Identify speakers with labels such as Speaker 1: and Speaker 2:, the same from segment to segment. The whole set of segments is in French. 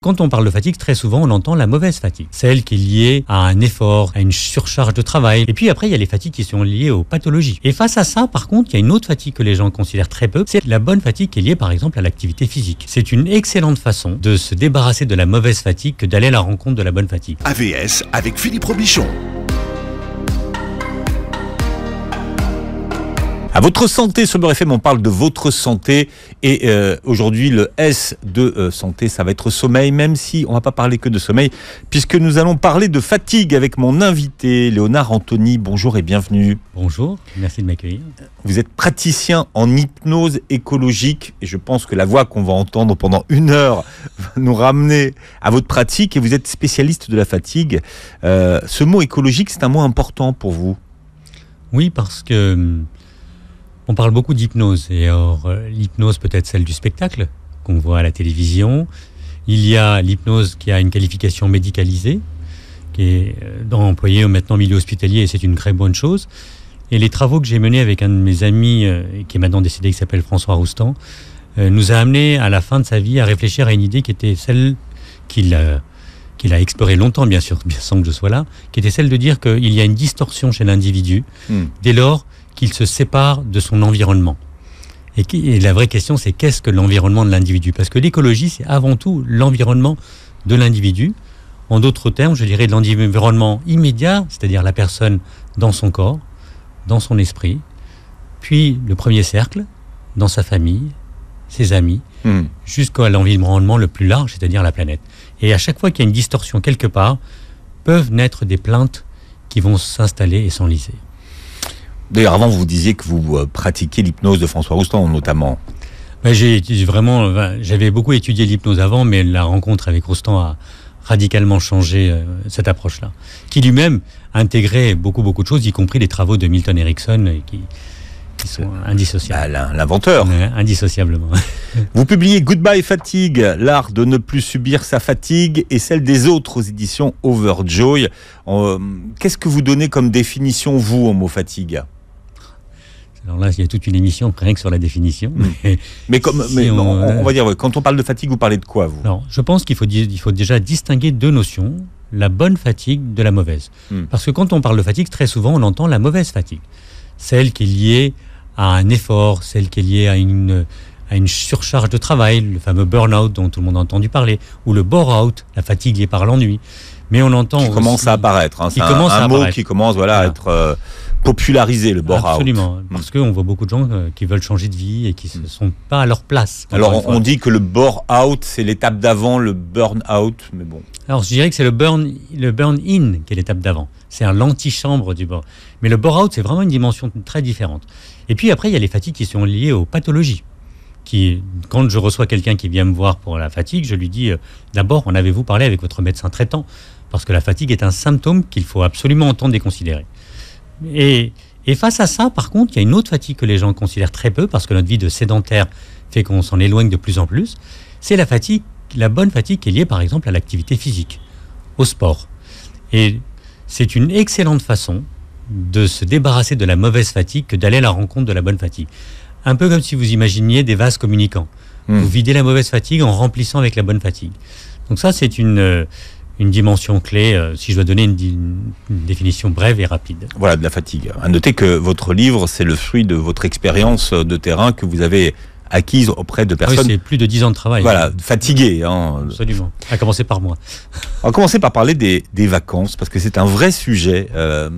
Speaker 1: quand on parle de fatigue, très souvent, on entend la mauvaise fatigue. Celle qui est liée à un effort, à une surcharge de travail. Et puis après, il y a les fatigues qui sont liées aux pathologies. Et face à ça, par contre, il y a une autre fatigue que les gens considèrent très peu. C'est la bonne fatigue qui est liée, par exemple, à l'activité physique. C'est une excellente façon de se débarrasser de la mauvaise fatigue que d'aller à la rencontre de la bonne fatigue.
Speaker 2: AVS avec Philippe Robichon.
Speaker 3: À votre santé, sur Beurre FM, on parle de votre santé et aujourd'hui le S de santé, ça va être sommeil, même si on va pas parler que de sommeil, puisque nous allons parler de fatigue avec mon invité, Léonard Anthony. Bonjour et bienvenue.
Speaker 1: Bonjour, merci de m'accueillir.
Speaker 3: Vous êtes praticien en hypnose écologique et je pense que la voix qu'on va entendre pendant 1 heure va nous ramener à votre pratique et vous êtes spécialiste de la fatigue. Ce mot écologique, c'est un mot important pour vous?
Speaker 1: Oui, parce que on parle beaucoup d'hypnose, et or l'hypnose peut être celle du spectacle, qu'on voit à la télévision. Il y a l'hypnose qui a une qualification médicalisée, qui est employée maintenant au milieu hospitalier, et c'est une très bonne chose. Et les travaux que j'ai menés avec un de mes amis, qui est maintenant décédé, qui s'appelle François Roustan, nous a amené à la fin de sa vie à réfléchir à une idée qui était celle qu'il a explorée longtemps, bien sûr, bien sans que je sois là, qui était celle de dire qu'il y a une distorsion chez l'individu, dès lors qu'il se sépare de son environnement. Et la vraie question, c'est qu'est-ce que l'environnement de l'individu? Parce que l'écologie, c'est avant tout l'environnement de l'individu. En d'autres termes, je dirais de l'environnement immédiat, c'est-à-dire la personne dans son corps, dans son esprit, puis le premier cercle, dans sa famille, ses amis, jusqu'à l'environnement le plus large, c'est-à-dire la planète. Et à chaque fois qu'il y a une distorsion quelque part, peuvent naître des plaintes qui vont s'installer et s'enliser.
Speaker 3: D'ailleurs, avant, vous disiez que vous pratiquiez l'hypnose de François Roustan, notamment.
Speaker 1: J'avais beaucoup étudié l'hypnose avant, mais la rencontre avec Roustan a radicalement changé cette approche-là, qui lui-même intégrait beaucoup de choses, y compris les travaux de Milton Erickson, qui sont indissociables.
Speaker 3: L'inventeur.
Speaker 1: Indissociablement.
Speaker 3: Vous publiez Goodbye Fatigue, l'art de ne plus subir sa fatigue et celle des autres aux éditions Overjoy. Qu'est-ce que vous donnez comme définition, vous, au mot fatigue ?
Speaker 1: Alors là, il y a toute une émission rien que sur la définition.
Speaker 3: On va dire, quand on parle de fatigue, vous parlez de quoi, vous ?
Speaker 1: Alors, je pense qu'il faut déjà distinguer 2 notions, la bonne fatigue de la mauvaise. Parce que quand on parle de fatigue, très souvent, on entend la mauvaise fatigue. Celle qui est liée à un effort, celle qui est liée à une surcharge de travail, le fameux burn-out dont tout le monde a entendu parler, ou le bore-out, la fatigue liée par l'ennui. Mais on entend
Speaker 3: qui commence à apparaître. C'est un mot qui commence à être popularisé, le bore-out.
Speaker 1: Absolument, parce qu'on voit beaucoup de gens qui veulent changer de vie et qui ne sont pas à leur place.
Speaker 3: Alors on dit que le bore-out, c'est l'étape d'avant, le burn-out, mais bon.
Speaker 1: Alors je dirais que c'est le burn-in qui est l'étape d'avant. C'est l'antichambre du bore. Mais le bore-out, c'est vraiment une dimension très différente. Et puis après, il y a les fatigues qui sont liées aux pathologies. Quand je reçois quelqu'un qui vient me voir pour la fatigue, je lui dis d'abord, en avez-vous parlé avec votre médecin traitant? Parce que la fatigue est un symptôme qu'il faut absolument entendre et considérer. Et face à ça, par contre, il y a une autre fatigue que les gens considèrent très peu, parce que notre vie de sédentaire fait qu'on s'en éloigne de plus en plus. C'est la fatigue, la bonne fatigue qui est liée, par exemple, à l'activité physique, au sport. Et c'est une excellente façon de se débarrasser de la mauvaise fatigue que d'aller à la rencontre de la bonne fatigue. Un peu comme si vous imaginiez des vases communicants. Vous videz la mauvaise fatigue en remplissant avec la bonne fatigue. Donc ça, c'est une dimension clé, si je dois donner une définition brève et rapide. Voilà,
Speaker 3: de la fatigue. À noter que votre livre, c'est le fruit de votre expérience de terrain que vous avez acquise auprès de personnes...
Speaker 1: Oui, c'est plus de 10 ans de travail.
Speaker 3: Voilà, fatiguées.
Speaker 1: Absolument. À commencer par moi.
Speaker 3: On va commencer par parler des vacances, parce que c'est un vrai sujet.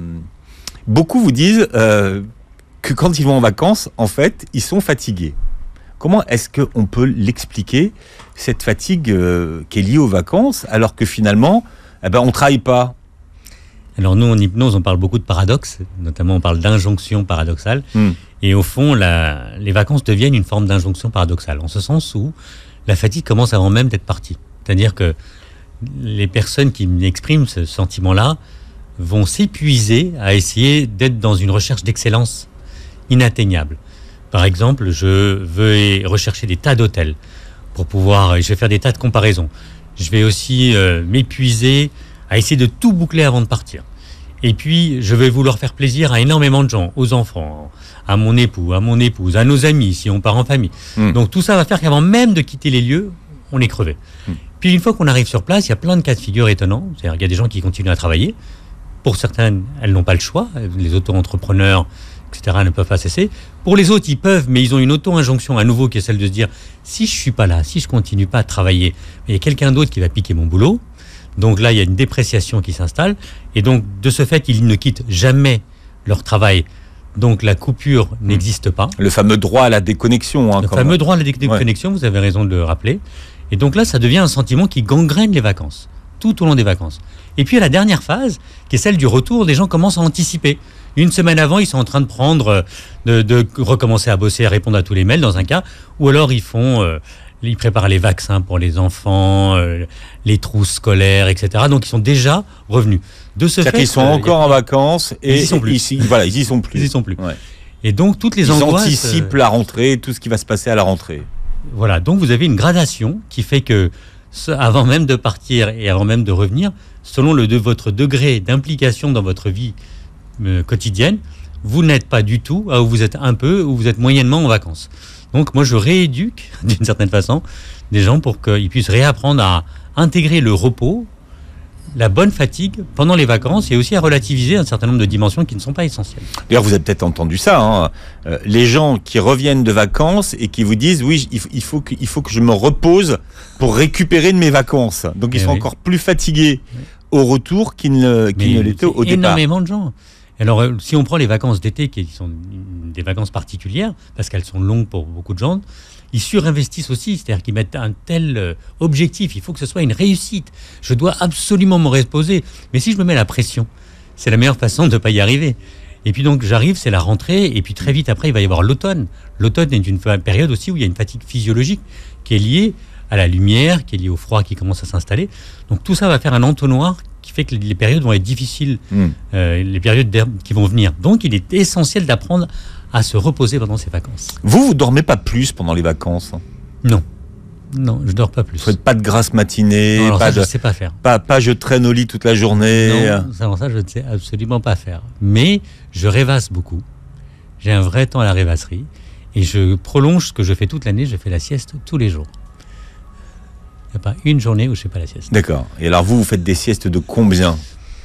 Speaker 3: Beaucoup vous disent que quand ils vont en vacances, en fait, ils sont fatigués. Comment est-ce qu'on peut l'expliquer, cette fatigue qui est liée aux vacances, alors que finalement, on ne travaille pas?
Speaker 1: Alors nous, en hypnose, on parle beaucoup de paradoxes, notamment on parle d'injonction paradoxale. Et au fond, les vacances deviennent une forme d'injonction paradoxale, en ce sens où la fatigue commence avant même d'être partie. C'est-à-dire que les personnes qui expriment ce sentiment-là vont s'épuiser à essayer d'être dans une recherche d'excellence inatteignable. Par exemple, je veux rechercher des tas d'hôtels pour pouvoir... Je vais faire des tas de comparaisons. Je vais aussi m'épuiser à essayer de tout boucler avant de partir. Et puis, je vais vouloir faire plaisir à énormément de gens, aux enfants, à mon époux, à mon épouse, à nos amis, si on part en famille. Donc tout ça va faire qu'avant même de quitter les lieux, on est crevé. Puis une fois qu'on arrive sur place, il y a plein de cas de figure étonnants. C'est-à-dire qu'il y a des gens qui continuent à travailler. Pour certaines, elles n'ont pas le choix. Les auto-entrepreneurs, etc., ne peuvent pas cesser. Pour les autres, ils peuvent, mais ils ont une auto-injonction à nouveau qui est celle de se dire, si je ne suis pas là, si je ne continue pas à travailler, il y a quelqu'un d'autre qui va piquer mon boulot. Donc là, il y a une dépréciation qui s'installe. Et donc, de ce fait, ils ne quittent jamais leur travail. Donc la coupure n'existe pas.
Speaker 3: Le fameux droit à la déconnexion.
Speaker 1: Le fameux droit à la déconnexion, vous avez raison de le rappeler. Et donc là, ça devient un sentiment qui gangrène les vacances, tout au long des vacances. Et puis à la dernière phase, qui est celle du retour, les gens commencent à anticiper. Une semaine avant, ils sont en train de prendre, de recommencer à bosser, à répondre à tous les mails dans un cas, ou alors ils préparent les vaccins pour les enfants, les trousses scolaires, etc. Donc ils sont déjà revenus. De ce fait,
Speaker 3: ils sont encore en vacances et
Speaker 1: ils y sont plus.
Speaker 3: Ils y sont plus.
Speaker 1: Ils y sont plus.
Speaker 3: Ouais.
Speaker 1: Et donc toutes les
Speaker 3: ils
Speaker 1: angoisses
Speaker 3: anticipent la rentrée, tout ce qui va se passer à la rentrée.
Speaker 1: Voilà, donc vous avez une gradation qui fait que, avant même de partir et avant même de revenir, selon votre degré d'implication dans votre vie quotidienne, vous n'êtes pas du tout où vous êtes un peu, où vous êtes moyennement en vacances. Donc moi je rééduque d'une certaine façon des gens pour qu'ils puissent réapprendre à intégrer le repos, la bonne fatigue pendant les vacances et aussi à relativiser un certain nombre de dimensions qui ne sont pas essentielles.
Speaker 3: D'ailleurs, vous avez peut-être entendu ça, hein, les gens qui reviennent de vacances et qui vous disent oui, il faut que je me repose pour récupérer de mes vacances. Donc ils sont encore plus fatigués au retour qu'ils ne l'étaient au départ.
Speaker 1: Énormément de gens. Alors, si on prend les vacances d'été, qui sont des vacances particulières, parce qu'elles sont longues pour beaucoup de gens, ils surinvestissent aussi, c'est-à-dire qu'ils mettent un tel objectif, il faut que ce soit une réussite. Je dois absolument me reposer. Mais si je me mets la pression, c'est la meilleure façon de ne pas y arriver. Et puis donc, j'arrive, c'est la rentrée, et puis très vite après, il va y avoir l'automne. L'automne est une période aussi où il y a une fatigue physiologique qui est liée à la lumière, qui est liée au froid qui commence à s'installer. Donc tout ça va faire un entonnoir qui fait que les périodes vont être difficiles, les périodes qui vont venir. Donc il est essentiel d'apprendre à se reposer pendant ces vacances.
Speaker 3: Vous dormez pas plus pendant les vacances?
Speaker 1: Non, je dors pas plus.
Speaker 3: Vous faites pas de grasse matinée?
Speaker 1: Non, ça, je ne sais pas faire.
Speaker 3: Pas je traîne au lit toute la journée?
Speaker 1: Non, ça je ne sais absolument pas faire. Mais je rêvasse beaucoup. J'ai un vrai temps à la rêvasserie. Et je prolonge ce que je fais toute l'année, je fais la sieste tous les jours. Il n'y a pas une journée où je ne fais pas la sieste.
Speaker 3: D'accord. Et alors vous faites des siestes de combien?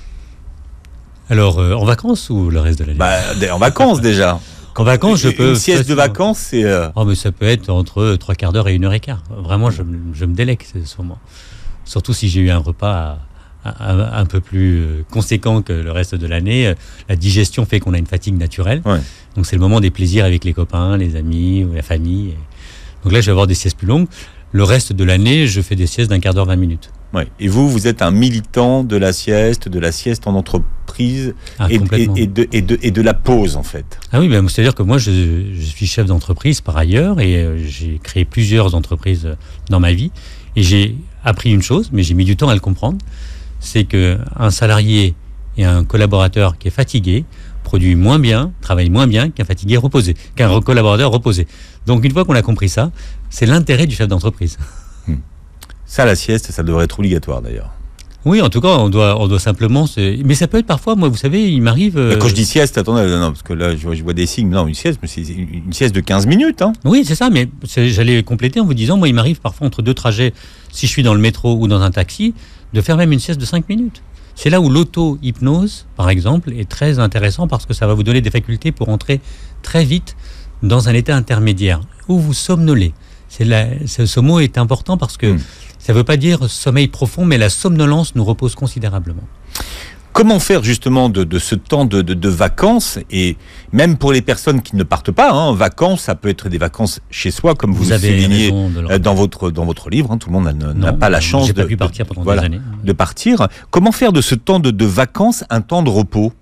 Speaker 1: Alors, en vacances ou le reste de l'année?
Speaker 3: En vacances déjà.
Speaker 1: En vacances, je peux...
Speaker 3: Une sieste de vacances, c'est...
Speaker 1: Oh, mais ça peut être entre 3/4 d'heure et 1h15. Vraiment, je me délecte ce moment. Surtout si j'ai eu un repas un peu plus conséquent que le reste de l'année. La digestion fait qu'on a une fatigue naturelle. Ouais. Donc, c'est le moment des plaisirs avec les copains, les amis ou la famille. Donc là, je vais avoir des siestes plus longues. Le reste de l'année, je fais des siestes d'1/4 d'heure, 20 minutes.
Speaker 3: Ouais. Et vous êtes un militant de la sieste en entreprise et de la pause, en fait.
Speaker 1: Ah oui, ben, c'est-à-dire que moi, je suis chef d'entreprise par ailleurs et j'ai créé plusieurs entreprises dans ma vie. Et j'ai appris une chose, mais j'ai mis du temps à le comprendre, c'est qu'un salarié et un collaborateur qui est fatigué produit moins bien, travaille moins bien qu'un fatigué reposé, qu'un collaborateur reposé. Donc une fois qu'on a compris ça, c'est l'intérêt du chef d'entreprise.
Speaker 3: Ça, la sieste, ça devrait être obligatoire d'ailleurs.
Speaker 1: Oui, en tout cas, on doit simplement... Mais ça peut être parfois, moi, vous savez, il m'arrive...
Speaker 3: Quand je dis sieste, attendez, non, parce que là, je vois des signes. Non, une sieste, mais c'est une sieste de 15 minutes. Hein.
Speaker 1: Oui, c'est ça, mais j'allais compléter en vous disant, moi, il m'arrive parfois entre deux trajets, si je suis dans le métro ou dans un taxi, de faire même une sieste de 5 minutes. C'est là où l'auto-hypnose, par exemple, est très intéressant parce que ça va vous donner des facultés pour entrer très vite dans un état intermédiaire où vous somnolez. Ce mot est important parce que ça ne veut pas dire sommeil profond, mais la somnolence nous repose considérablement.
Speaker 3: Comment faire justement de ce temps de vacances, et même pour les personnes qui ne partent pas, hein, vacances, ça peut être des vacances chez soi, comme vous le soulignez dans votre livre, hein, tout le monde n'a pas la chance
Speaker 1: pas pu partir pendant des années.
Speaker 3: De partir. Comment faire de ce temps de vacances un temps de repos,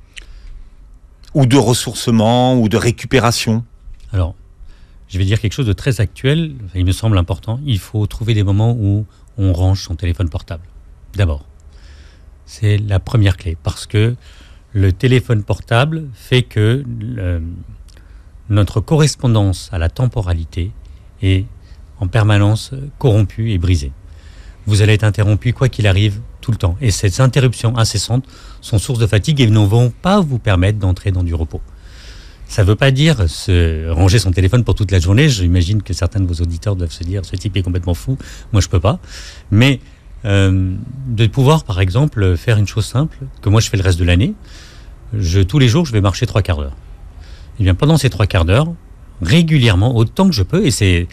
Speaker 3: ou de ressourcement, ou de récupération?
Speaker 1: Alors, je vais dire quelque chose de très actuel, il me semble important. Il faut trouver des moments où on range son téléphone portable. D'abord, c'est la première clé, parce que le téléphone portable fait que notre correspondance à la temporalité est en permanence corrompue et brisée. Vous allez être interrompu quoi qu'il arrive tout le temps. Et ces interruptions incessantes sont source de fatigue et ne vont pas vous permettre d'entrer dans du repos. Ça ne veut pas dire se ranger son téléphone pour toute la journée. J'imagine que certains de vos auditeurs doivent se dire, ce type est complètement fou, moi je peux pas. Mais de pouvoir, par exemple, faire une chose simple, que moi je fais le reste de l'année. Tous les jours, je vais marcher 3 quarts d'heure. Et bien pendant ces 3 quarts d'heure, régulièrement, autant que je peux, et c'est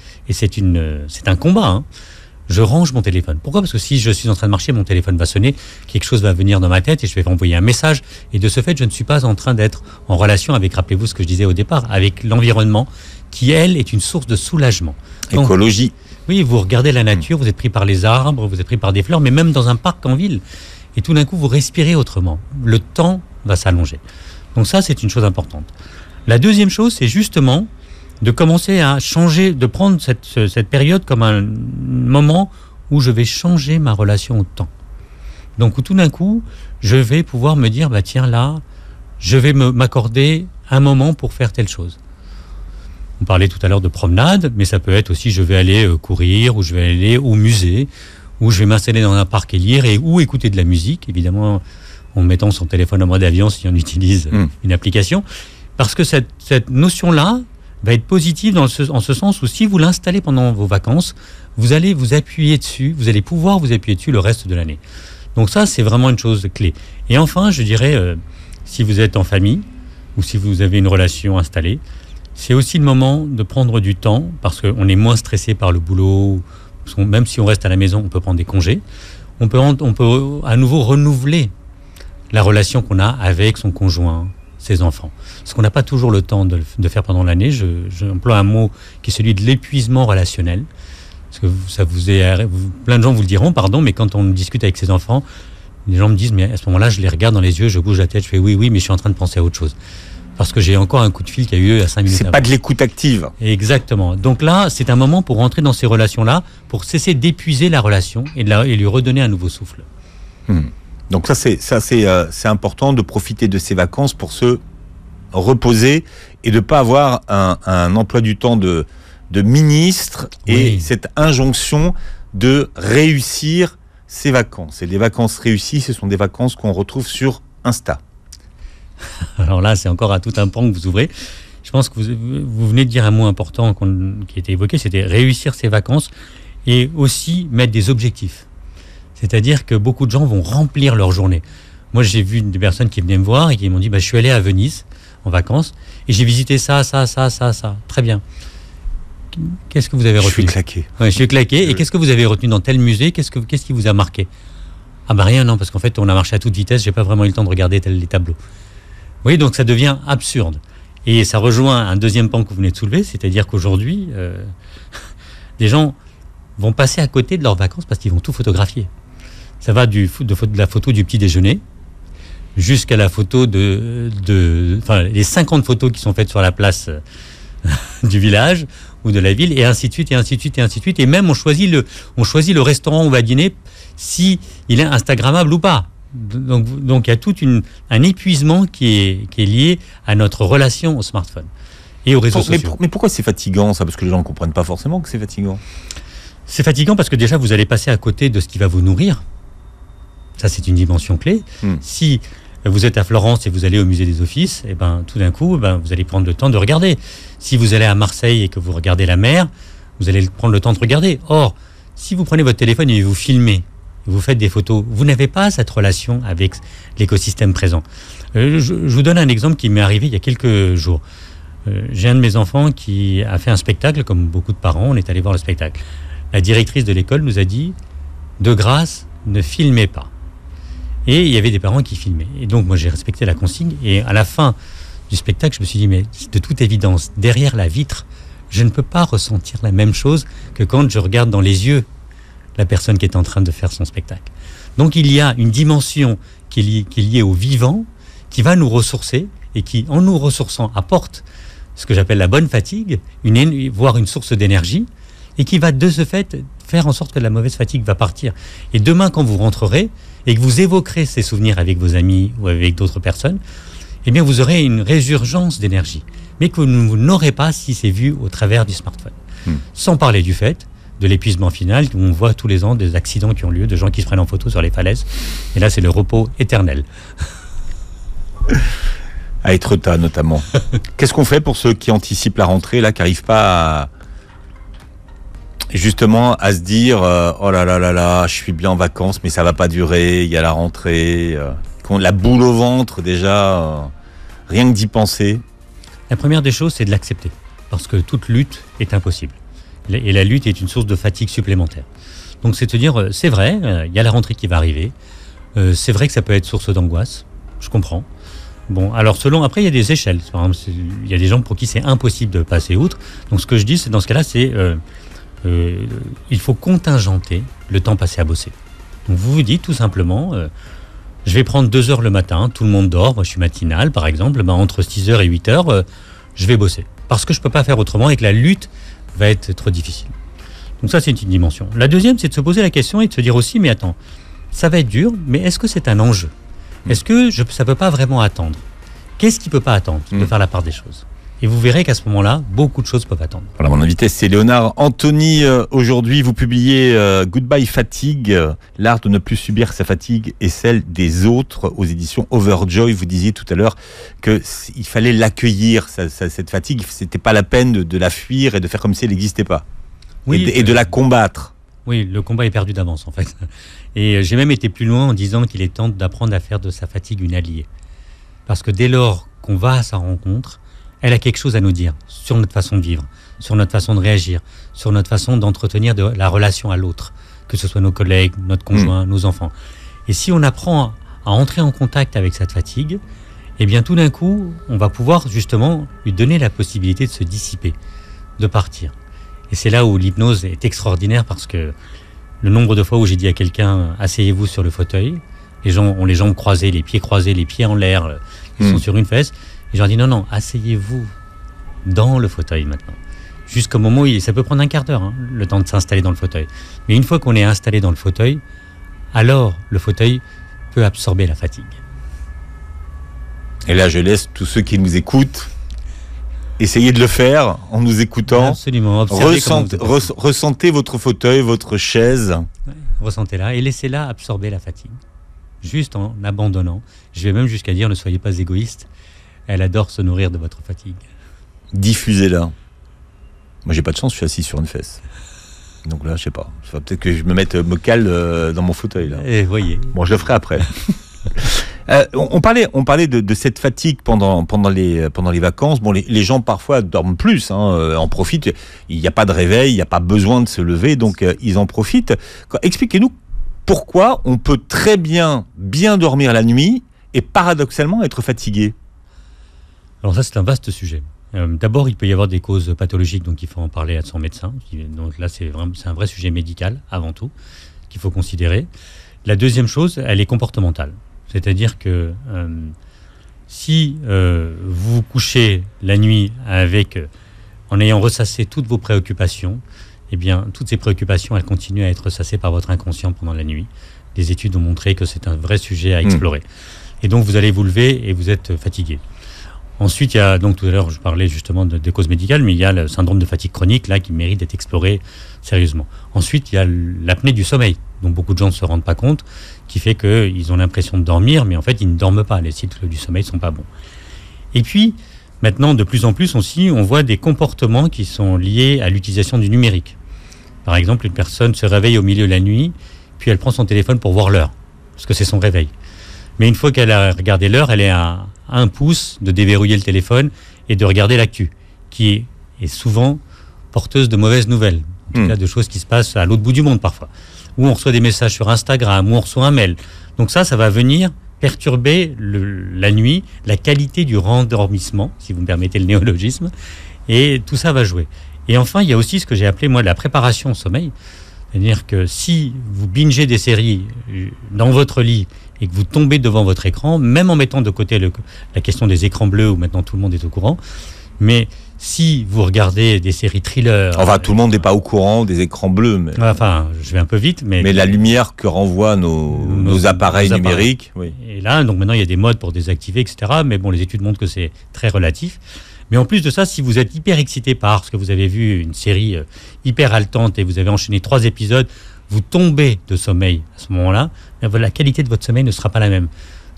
Speaker 1: un combat, hein, je range mon téléphone. Pourquoi ? Parce que si je suis en train de marcher, mon téléphone va sonner, quelque chose va venir dans ma tête et je vais envoyer un message. Et de ce fait, je ne suis pas en train d'être en relation avec, rappelez-vous ce que je disais au départ, avec l'environnement qui, elle, est une source de soulagement. Donc,
Speaker 3: écologie.
Speaker 1: Oui, vous regardez la nature, vous êtes pris par les arbres, vous êtes pris par des fleurs, mais même dans un parc en ville. Et tout d'un coup, vous respirez autrement. Le temps va s'allonger. Donc ça, c'est une chose importante. La deuxième chose, c'est justement de commencer à changer, de prendre cette période comme un moment où je vais changer ma relation au temps. Donc où tout d'un coup, je vais pouvoir me dire, bah tiens là, je vais m'accorder un moment pour faire telle chose. On parlait tout à l'heure de promenade, mais ça peut être aussi, je vais aller courir, ou je vais aller au musée, ou je vais m'installer dans un parc et lire, ou écouter de la musique, évidemment, en mettant son téléphone en mode avion si on utilise une application. Parce que cette notion-là va être positive en ce sens où si vous l'installez pendant vos vacances, vous allez vous appuyer dessus, vous allez pouvoir vous appuyer dessus le reste de l'année. Donc ça, c'est vraiment une chose clé. Et enfin, je dirais, si vous êtes en famille ou si vous avez une relation installée, c'est aussi le moment de prendre du temps parce qu'on est moins stressé par le boulot. Parce que même si on reste à la maison, on peut prendre des congés. On peut à nouveau renouveler la relation qu'on a avec son conjoint, ses enfants. Ce qu'on n'a pas toujours le temps de faire pendant l'année. J'emploie un mot qui est celui de l'épuisement relationnel. Parce que plein de gens vous le diront, mais quand on discute avec ses enfants, les gens me disent, mais à ce moment-là, je les regarde dans les yeux, je bouge la tête, je fais oui, mais je suis en train de penser à autre chose. Parce que j'ai encore un coup de fil qui a eu lieu à 5 minutes
Speaker 3: avant. C'est pas de l'écoute active.
Speaker 1: Exactement. Donc là, c'est un moment pour rentrer dans ces relations-là, pour cesser d'épuiser la relation et lui redonner un nouveau souffle.
Speaker 3: Donc c'est important de profiter de ces vacances pour se reposer et de ne pas avoir un emploi du temps de ministre et cette injonction de réussir ces vacances. Et les vacances réussies, ce sont des vacances qu'on retrouve sur Insta.
Speaker 1: Alors là, c'est encore tout un pan que vous ouvrez. Je pense que vous venez de dire un mot important qui a été évoqué, c'était réussir ses vacances et aussi mettre des objectifs. C'est-à-dire que beaucoup de gens vont remplir leur journée. Moi, j'ai vu des personnes qui venaient me voir et qui m'ont dit, je suis allé à Venise en vacances et j'ai visité ça. Très bien. Qu'est-ce que vous avez retenu ?
Speaker 3: Je suis claqué.
Speaker 1: Ouais, je suis claqué. Et qu'est-ce que vous avez retenu dans tel musée ? Qu'est-ce qui vous a marqué ? Rien, non, parce qu'en fait, on a marché à toute vitesse, j'ai pas vraiment eu le temps de regarder les tableaux. Vous voyez, donc ça devient absurde. Et ça rejoint un deuxième pan que vous venez de soulever, c'est-à-dire qu'aujourd'hui, des gens vont passer à côté de leurs vacances parce qu'ils vont tout photographier. Ça va de la photo du petit déjeuner jusqu'à la photo les 50 photos qui sont faites sur la place du village ou de la ville, et ainsi de suite, et ainsi de suite, et ainsi de suite. Et même, on choisit le restaurant où on va dîner, si il est instagrammable ou pas. Donc il y a tout un épuisement qui est lié à notre relation au smartphone et aux réseaux sociaux.
Speaker 3: Mais pourquoi c'est fatigant, ça ? Parce que les gens ne comprennent pas forcément que c'est fatigant.
Speaker 1: C'est fatigant parce que déjà, vous allez passer à côté de ce qui va vous nourrir. Ça, c'est une dimension clé. Si vous êtes à Florence et vous allez au musée des Offices, tout d'un coup, vous allez prendre le temps de regarder. Si vous allez à Marseille et que vous regardez la mer, vous allez prendre le temps de regarder. Or, si vous prenez votre téléphone et vous filmez, vous faites des photos, vous n'avez pas cette relation avec l'écosystème présent. Je vous donne un exemple qui m'est arrivé il y a quelques jours. J'ai un de mes enfants qui a fait un spectacle, comme beaucoup de parents, on est allé voir le spectacle. La directrice de l'école nous a dit, de grâce, ne filmez pas. Et il y avait des parents qui filmaient. Et donc, moi, j'ai respecté la consigne. Et à la fin du spectacle, je me suis dit, mais de toute évidence, derrière la vitre, je ne peux pas ressentir la même chose que quand je regarde dans les yeux la personne qui est en train de faire son spectacle. Donc, il y a une dimension qui est liée au vivant, qui va nous ressourcer et qui, en nous ressourçant, apporte ce que j'appelle la bonne fatigue, voire une source d'énergie, et qui va de ce fait faire en sorte que la mauvaise fatigue va partir. Et demain, quand vous rentrerez et que vous évoquerez ces souvenirs avec vos amis ou avec d'autres personnes, eh bien, vous aurez une résurgence d'énergie, mais que vous n'aurez pas si c'est vu au travers du smartphone. Sans parler du fait de l'épuisement final, où on voit tous les ans des accidents qui ont lieu, de gens qui se prennent en photo sur les falaises. Et là, c'est le repos éternel.
Speaker 3: À Étretat notamment. Qu'est-ce qu'on fait pour ceux qui anticipent la rentrée, là, qui n'arrivent pas justement à se dire oh là là là là, je suis bien en vacances, mais ça va pas durer, il y a la rentrée, qu'on la boule au ventre déjà, rien que d'y penser.
Speaker 1: La première des choses, c'est de l'accepter, parce que toute lutte est impossible. Et la lutte est une source de fatigue supplémentaire. Donc c'est de se dire, c'est vrai, il y a la rentrée qui va arriver, c'est vrai que ça peut être source d'angoisse, je comprends. Bon, alors après il y a des échelles. Par exemple, il y a des gens pour qui c'est impossible de passer outre. Donc ce que je dis, c'est dans ce cas-là, c'est il faut contingenter le temps passé à bosser. Donc vous vous dites tout simplement, je vais prendre 2 heures le matin, tout le monde dort, moi je suis matinal par exemple, entre 6h et 8h, je vais bosser. Parce que je ne peux pas faire autrement et que la lutte va être trop difficile. Donc ça c'est une dimension. La deuxième, c'est de se poser la question et de se dire aussi, mais attends, ça va être dur, mais est-ce que c'est un enjeu ? Est-ce que ça ne peut pas vraiment attendre ? Qu'est-ce qui ne peut pas attendre de faire la part des choses ? Et vous verrez qu'à ce moment-là, beaucoup de choses peuvent attendre.
Speaker 3: Voilà, mon invité, c'est Léonard Anthony. Aujourd'hui, vous publiez Goodbye Fatigue, l'art de ne plus subir sa fatigue et celle des autres aux éditions Overjoy. Vous disiez tout à l'heure qu'il fallait l'accueillir, cette fatigue. C'était pas la peine de la fuir et de faire comme si elle n'existait pas. Oui, et de la combattre.
Speaker 1: Oui, le combat est perdu d'avance, en fait. Et j'ai même été plus loin en disant qu'il est temps d'apprendre à faire de sa fatigue une alliée. Parce que dès lors qu'on va à sa rencontre, elle a quelque chose à nous dire sur notre façon de vivre, sur notre façon de réagir, sur notre façon d'entretenir la relation à l'autre, que ce soit nos collègues, notre conjoint, nos enfants. Et si on apprend à entrer en contact avec cette fatigue, eh bien tout d'un coup, on va pouvoir justement lui donner la possibilité de se dissiper, de partir. Et c'est là où l'hypnose est extraordinaire parce que le nombre de fois où j'ai dit à quelqu'un « asseyez-vous sur le fauteuil », les gens ont les jambes croisées, les pieds en l'air, ils sont sur une fesse. Et je leur dis non, asseyez-vous dans le fauteuil maintenant. Jusqu'au moment où ça peut prendre un quart d'heure, le temps de s'installer dans le fauteuil. Mais une fois qu'on est installé dans le fauteuil, alors le fauteuil peut absorber la fatigue.
Speaker 3: Et là, je laisse tous ceux qui nous écoutent essayer de le faire en nous écoutant.
Speaker 1: Absolument.
Speaker 3: Ressentez votre fauteuil, votre chaise.
Speaker 1: Ouais, ressentez-la et laissez-la absorber la fatigue. Juste en abandonnant. Je vais même jusqu'à dire, ne soyez pas égoïste. Elle adore se nourrir de votre fatigue.
Speaker 3: Diffusez-la. Moi, j'ai pas de chance, je suis assis sur une fesse. Donc là, je sais pas. Il va peut-être que je me cale dans mon fauteuil. Là.
Speaker 1: Et voyez.
Speaker 3: Bon, je le ferai après. On parlait de cette fatigue pendant les vacances. Bon, les gens parfois dorment plus, en profitent. Il n'y a pas de réveil, il n'y a pas besoin de se lever, donc ils en profitent. Expliquez-nous pourquoi on peut très bien dormir la nuit et paradoxalement être fatigué.
Speaker 1: Alors ça, c'est un vaste sujet. D'abord, il peut y avoir des causes pathologiques, donc il faut en parler à son médecin. Donc là, c'est un vrai sujet médical, avant tout, qu'il faut considérer. La deuxième chose, elle est comportementale. C'est-à-dire que si vous vous couchez la nuit en ayant ressassé toutes vos préoccupations, eh bien, toutes ces préoccupations, elles continuent à être ressassées par votre inconscient pendant la nuit. Des études ont montré que c'est un vrai sujet à explorer. Et donc, vous allez vous lever et vous êtes fatigué. Ensuite, il y a, donc tout à l'heure, je parlais justement de causes médicales, mais il y a le syndrome de fatigue chronique, là, qui mérite d'être exploré sérieusement. Ensuite, il y a l'apnée du sommeil, dont beaucoup de gens ne se rendent pas compte, qui fait qu'ils ont l'impression de dormir, mais en fait, ils ne dorment pas. Les cycles du sommeil ne sont pas bons. Et puis, maintenant, de plus en plus aussi, on voit des comportements qui sont liés à l'utilisation du numérique. Par exemple, une personne se réveille au milieu de la nuit, puis elle prend son téléphone pour voir l'heure, parce que c'est son réveil. Mais une fois qu'elle a regardé l'heure, elle est à 1 pouce de déverrouiller le téléphone et de regarder l'actu, qui est souvent porteuse de mauvaises nouvelles, en tout cas de choses qui se passent à l'autre bout du monde parfois, où on reçoit des messages sur Instagram, où on reçoit un mail. Donc ça va venir perturber la nuit, la qualité du rendormissement, si vous me permettez le néologisme, et tout ça va jouer. Et enfin, il y a aussi ce que j'ai appelé, moi, la préparation au sommeil. C'est-à-dire que si vous bingez des séries dans votre lit et que vous tombez devant votre écran, même en mettant de côté la question des écrans bleus, où maintenant tout le monde est au courant, mais si vous regardez des séries thrillers...
Speaker 3: Enfin, tout le monde n'est pas au courant des écrans bleus. Mais...
Speaker 1: Enfin, je vais un peu vite, mais...
Speaker 3: Mais la lumière que renvoient nos appareils numériques... Oui.
Speaker 1: Et là, donc maintenant, il y a des modes pour désactiver, etc. Mais bon, les études montrent que c'est très relatif. Mais en plus de ça, si vous êtes hyper excité par ce que vous avez vu, une série hyper haletante, et vous avez enchaîné 3 épisodes, vous tombez de sommeil à ce moment-là, la qualité de votre sommeil ne sera pas la même.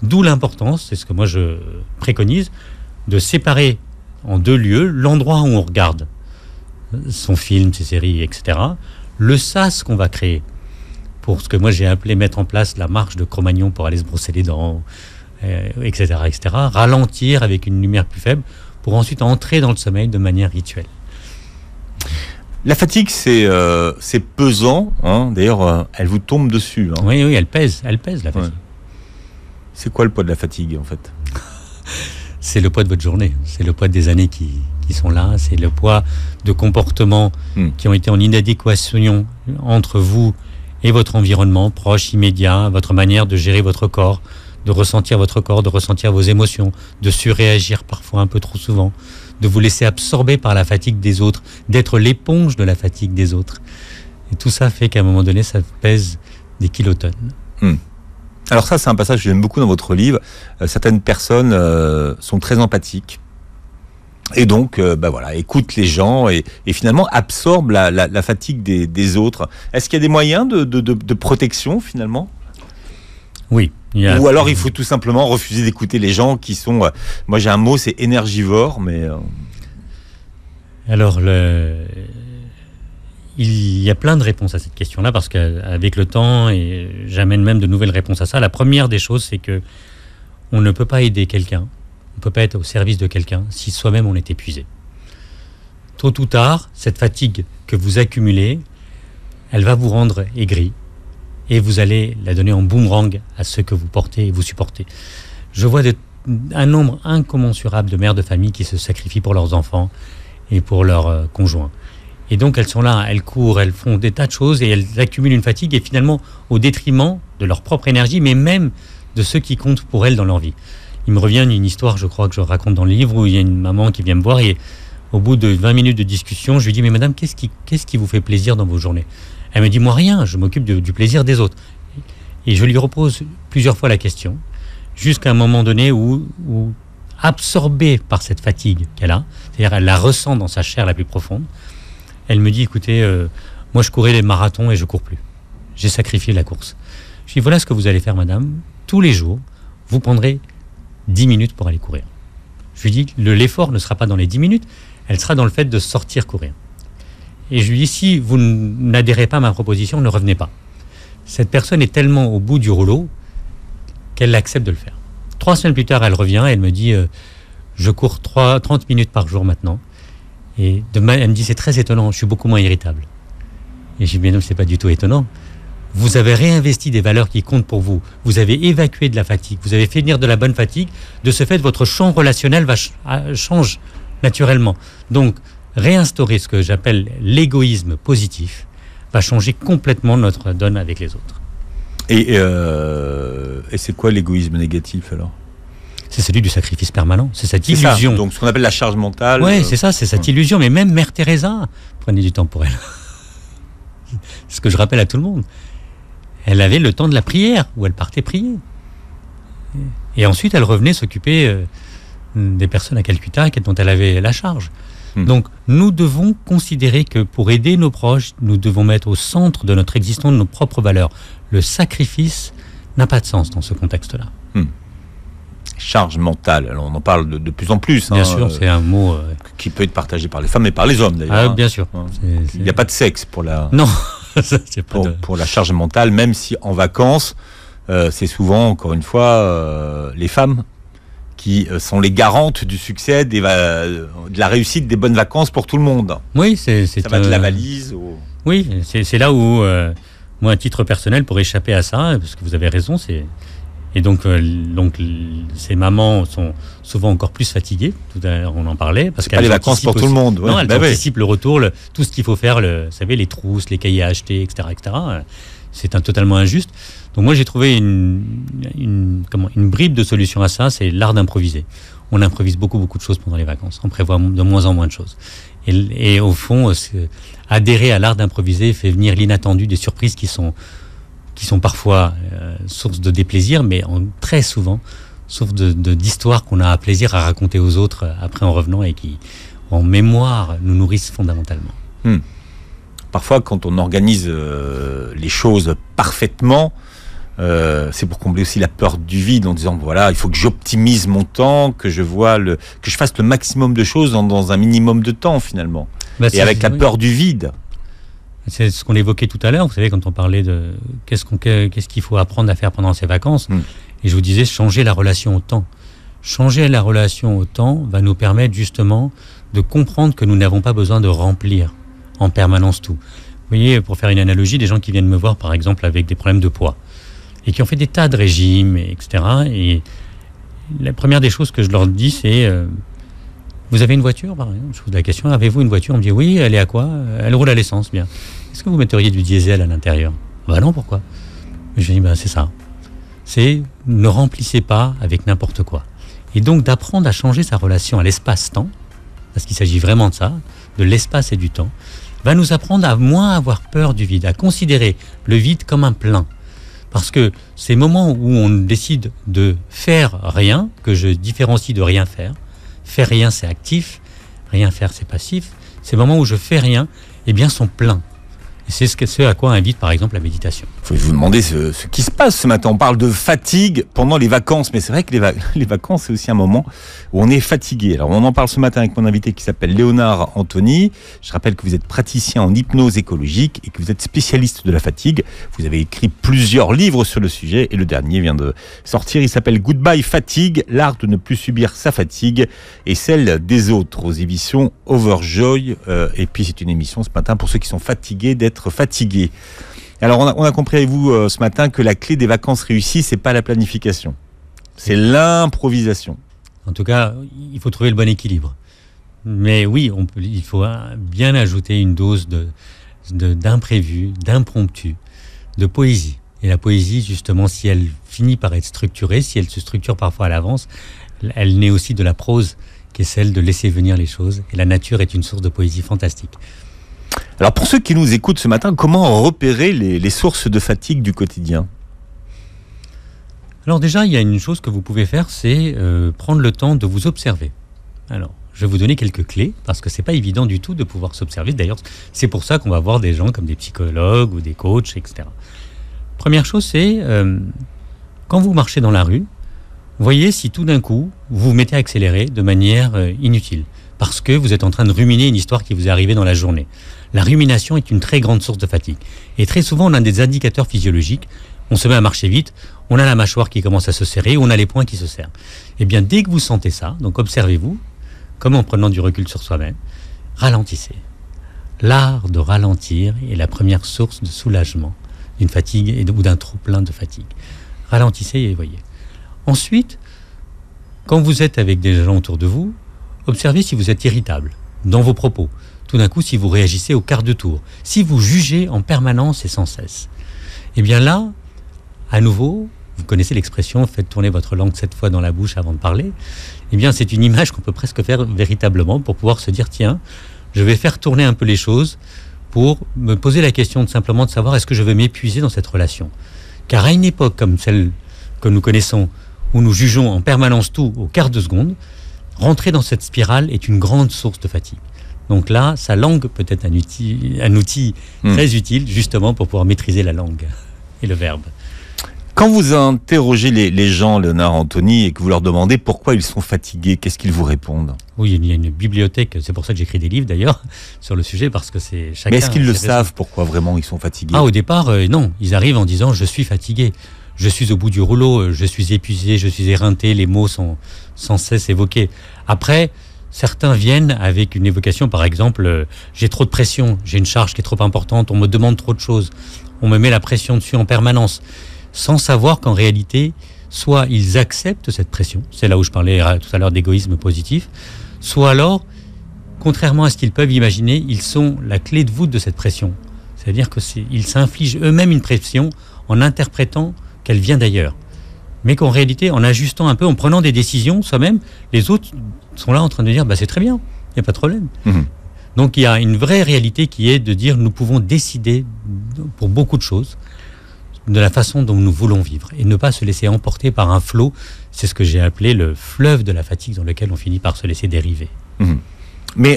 Speaker 1: D'où l'importance, c'est ce que moi je préconise, de séparer en 2 lieux l'endroit où on regarde son film, ses séries, etc. Le sas qu'on va créer pour ce que moi j'ai appelé mettre en place la marche de Cro-Magnon pour aller se brosser les dents, etc., etc. Ralentir avec une lumière plus faible pour ensuite entrer dans le sommeil de manière rituelle.
Speaker 3: La fatigue, c'est pesant. Hein. D'ailleurs, elle vous tombe dessus. Hein.
Speaker 1: Oui, elle pèse la fatigue.
Speaker 3: Ouais. C'est quoi le poids de la fatigue, en fait?
Speaker 1: C'est le poids de votre journée. C'est le poids des années qui sont là. C'est le poids de comportements qui ont été en inadéquation entre vous et votre environnement proche, immédiat, votre manière de gérer votre corps, de ressentir votre corps, de ressentir vos émotions, de surréagir parfois un peu trop souvent, de vous laisser absorber par la fatigue des autres, d'être l'éponge de la fatigue des autres. Et tout ça fait qu'à un moment donné, ça pèse des kilotonnes.
Speaker 3: Alors ça, c'est un passage que j'aime beaucoup dans votre livre. Certaines personnes sont très empathiques et donc écoutent les gens et finalement absorbent la fatigue des autres. Est-ce qu'il y a des moyens de protection finalement?
Speaker 1: Oui.
Speaker 3: Ou alors il faut tout simplement refuser d'écouter les gens qui sont... moi j'ai un mot, c'est énergivore, mais...
Speaker 1: Alors, il y a plein de réponses à cette question-là, parce qu'avec le temps, et j'amène même de nouvelles réponses à ça, la première des choses, c'est que on ne peut pas aider quelqu'un, on ne peut pas être au service de quelqu'un si soi-même on est épuisé. Tôt ou tard, cette fatigue que vous accumulez, elle va vous rendre aigri, et vous allez la donner en boomerang à ceux que vous portez et vous supportez. Je vois un nombre incommensurable de mères de famille qui se sacrifient pour leurs enfants et pour leurs conjoints. Et donc elles sont là, elles courent, elles font des tas de choses et elles accumulent une fatigue et finalement au détriment de leur propre énergie, mais même de ceux qui comptent pour elles dans leur vie. Il me revient une histoire, je crois, que je raconte dans le livre, où il y a une maman qui vient me voir et au bout de 20 minutes de discussion, je lui dis « Mais madame, qu'est-ce qui vous fait plaisir dans vos journées ?» Elle me dit « Moi rien, je m'occupe du plaisir des autres. » Et je lui repose plusieurs fois la question, jusqu'à un moment donné où absorbée par cette fatigue qu'elle a, c'est-à-dire elle la ressent dans sa chair la plus profonde, elle me dit « Écoutez, moi je courais les marathons et je cours plus. J'ai sacrifié la course. » Je lui dis « Voilà ce que vous allez faire, madame. Tous les jours, vous prendrez 10 minutes pour aller courir. » Je lui dis « L'effort ne sera pas dans les 10 minutes, elle sera dans le fait de sortir courir. » Et je lui dis « Si vous n'adhérez pas à ma proposition, ne revenez pas. » Cette personne est tellement au bout du rouleau qu'elle accepte de le faire. 3 semaines plus tard, elle revient et elle me dit je cours 30 minutes par jour maintenant. Et elle me dit c'est très étonnant, je suis beaucoup moins irritable. Et je dis mais non, c'est pas du tout étonnant. Vous avez réinvesti des valeurs qui comptent pour vous. Vous avez évacué de la fatigue. Vous avez fait venir de la bonne fatigue. De ce fait, votre champ relationnel change naturellement. Donc, réinstaurer ce que j'appelle l'égoïsme positif va changer complètement notre donne avec les autres.
Speaker 3: Et c'est quoi l'égoïsme négatif alors?
Speaker 1: C'est celui du sacrifice permanent, c'est cette illusion.
Speaker 3: Ça, donc ce qu'on appelle la charge mentale.
Speaker 1: Oui, c'est ça, c'est cette illusion. Mais même Mère Teresa, prenez du temps pour elle. C'est ce que je rappelle à tout le monde. Elle avait le temps de la prière, où elle partait prier. Et ensuite, elle revenait s'occuper des personnes à Calcutta dont elle avait la charge. Donc, nous devons considérer que pour aider nos proches, nous devons mettre au centre de notre existence nos propres valeurs. Le sacrifice n'a pas de sens dans ce contexte-là.
Speaker 3: Charge mentale, alors on en parle de plus en plus.
Speaker 1: Bien sûr, c'est un mot...
Speaker 3: qui peut être partagé par les femmes et par les hommes d'ailleurs.
Speaker 1: Bien sûr.
Speaker 3: Il n'y a pas de sexe pour la...
Speaker 1: Non, c'est pas
Speaker 3: pour la charge mentale, même si en vacances, c'est souvent, encore une fois, les femmes qui sont les garantes du succès, de la réussite des bonnes vacances pour tout le monde.
Speaker 1: Oui,
Speaker 3: ça va de la valise
Speaker 1: Oui, c'est là où, moi, à titre personnel, pour échapper à ça, parce que vous avez raison, et donc ces mamans sont souvent encore plus fatiguées. Tout à l'heure, on en parlait. Parce
Speaker 3: qu'elles pas les vacances pour tout le monde.
Speaker 1: Non, elles anticipent le retour, tout ce qu'il faut faire, vous savez, les trousses, les cahiers à acheter, etc. C'est totalement injuste. Donc moi, j'ai trouvé une bribe de solution à ça, c'est l'art d'improviser. On improvise beaucoup de choses pendant les vacances. On prévoit de moins en moins de choses. Et au fond, adhérer à l'art d'improviser fait venir l'inattendu, des surprises qui sont parfois source de déplaisir, mais très souvent source d'histoires qu'on a à plaisir à raconter aux autres après en revenant et qui, en mémoire, nous nourrissent fondamentalement.
Speaker 3: Parfois, quand on organise les choses parfaitement, C'est pour combler aussi la peur du vide en disant voilà, il faut que j'optimise mon temps, que je fasse le maximum de choses dans un minimum de temps finalement. Et avec la peur du vide.
Speaker 1: C'est ce qu'on évoquait tout à l'heure, vous savez, quand on parlait de qu'est-ce qu'il faut apprendre à faire pendant ces vacances. Et je vous disais, changer la relation au temps. Changer la relation au temps va nous permettre justement de comprendre que nous n'avons pas besoin de remplir en permanence tout. Vous voyez, pour faire une analogie, des gens qui viennent me voir, par exemple, avec des problèmes de poids, et qui ont fait des tas de régimes, etc. Et la première des choses que je leur dis, c'est vous avez une voiture, par exemple? Je pose la question, avez-vous une voiture? On me dit oui, elle est à quoi? Elle roule à l'essence, bien. Est-ce que vous metteriez du diesel à l'intérieur? Bah non, pourquoi? Je dis, c'est ça. C'est ne remplissez pas avec n'importe quoi. Et donc d'apprendre à changer sa relation à l'espace-temps, parce qu'il s'agit vraiment de ça, de l'espace et du temps, va nous apprendre à moins avoir peur du vide, à considérer le vide comme un plein. Parce que ces moments où on décide de faire rien, que je différencie de rien faire, faire rien c'est actif, rien faire c'est passif, ces moments où je fais rien, eh bien sont pleins. Et c'est ce à quoi invite par exemple la méditation.
Speaker 3: Il faut vous demander ce qui se passe ce matin. On parle de fatigue pendant les vacances, mais c'est vrai que les vacances, c'est aussi un moment où on est fatigué. Alors on en parle ce matin avec mon invité qui s'appelle Léonard Anthony. Je rappelle que vous êtes praticien en hypnose écologique et que vous êtes spécialiste de la fatigue. Vous avez écrit plusieurs livres sur le sujet et le dernier vient de sortir. Il s'appelle Goodbye Fatigue, l'art de ne plus subir sa fatigue et celle des autres aux éditions Overjoy. Et puis c'est une émission ce matin pour ceux qui sont fatigués d'être fatigués. Alors on a compris avec vous ce matin que la clé des vacances réussies, c'est pas la planification, c'est l'improvisation.
Speaker 1: En tout cas, il faut trouver le bon équilibre. Mais oui, il faut bien ajouter une dose d'imprévu, d'impromptu, de poésie. Et la poésie, justement, si elle finit par être structurée, si elle se structure parfois à l'avance, elle naît aussi de la prose, qui est celle de laisser venir les choses. Et la nature est une source de poésie fantastique.
Speaker 3: Alors pour ceux qui nous écoutent ce matin, comment repérer les sources de fatigue du quotidien?
Speaker 1: Alors déjà, il y a une chose que vous pouvez faire, c'est prendre le temps de vous observer. Alors, je vais vous donner quelques clés, parce que c'est pas évident du tout de pouvoir s'observer. D'ailleurs, c'est pour ça qu'on va voir des gens comme des psychologues ou des coachs, etc. Première chose, c'est quand vous marchez dans la rue, voyez si tout d'un coup, vous vous mettez à accélérer de manière inutile, parce que vous êtes en train de ruminer une histoire qui vous est arrivée dans la journée. La rumination est une très grande source de fatigue. Et très souvent, on a des indicateurs physiologiques. On se met à marcher vite, on a la mâchoire qui commence à se serrer, on a les poings qui se serrent. Eh bien, dès que vous sentez ça, donc observez-vous, comme en prenant du recul sur soi-même, ralentissez. L'art de ralentir est la première source de soulagement d'une fatigue ou d'un trop-plein de fatigue. Ralentissez et voyez. Ensuite, quand vous êtes avec des gens autour de vous, observez si vous êtes irritable dans vos propos. Tout d'un coup, si vous réagissez au quart de tour, si vous jugez en permanence et sans cesse, eh bien là, à nouveau, vous connaissez l'expression « faites tourner votre langue 7 fois dans la bouche avant de parler », eh bien c'est une image qu'on peut presque faire véritablement pour pouvoir se dire « tiens, je vais faire tourner un peu les choses pour me poser la question simplement de savoir est-ce que je veux m'épuiser dans cette relation ?» Car à une époque comme celle que nous connaissons, où nous jugeons en permanence tout au quart de seconde, rentrer dans cette spirale est une grande source de fatigue. Donc là, sa langue peut être un outil très utile, justement, pour pouvoir maîtriser la langue et le verbe.
Speaker 3: Quand vous interrogez les gens, Léonard Anthony, et que vous leur demandez pourquoi ils sont fatigués, qu'est-ce qu'ils vous répondent?
Speaker 1: Oui, il y a une bibliothèque, c'est pour ça que j'écris des livres d'ailleurs, sur le sujet, parce que c'est chacun...
Speaker 3: Mais est-ce qu'ils le savent, pourquoi vraiment ils sont fatigués?
Speaker 1: Au départ, non. Ils arrivent en disant « je suis fatigué, je suis au bout du rouleau, je suis épuisé, je suis éreinté », les mots sont sans cesse évoqués. Après... Certains viennent avec une évocation, par exemple, j'ai trop de pression, j'ai une charge qui est trop importante, on me demande trop de choses, on me met la pression dessus en permanence, sans savoir qu'en réalité, soit ils acceptent cette pression, c'est là où je parlais tout à l'heure d'égoïsme positif, soit alors, contrairement à ce qu'ils peuvent imaginer, ils sont la clé de voûte de cette pression. C'est-à-dire qu'ils s'infligent eux-mêmes une pression en interprétant qu'elle vient d'ailleurs. Mais qu'en réalité, en ajustant un peu, en prenant des décisions soi-même, les autres sont là en train de dire c'est très bien, il n'y a pas de problème. Donc il y a une vraie réalité qui est de dire nous pouvons décider pour beaucoup de choses de la façon dont nous voulons vivre et ne pas se laisser emporter par un flot. C'est ce que j'ai appelé le fleuve de la fatigue dans lequel on finit par se laisser dériver.
Speaker 3: Mais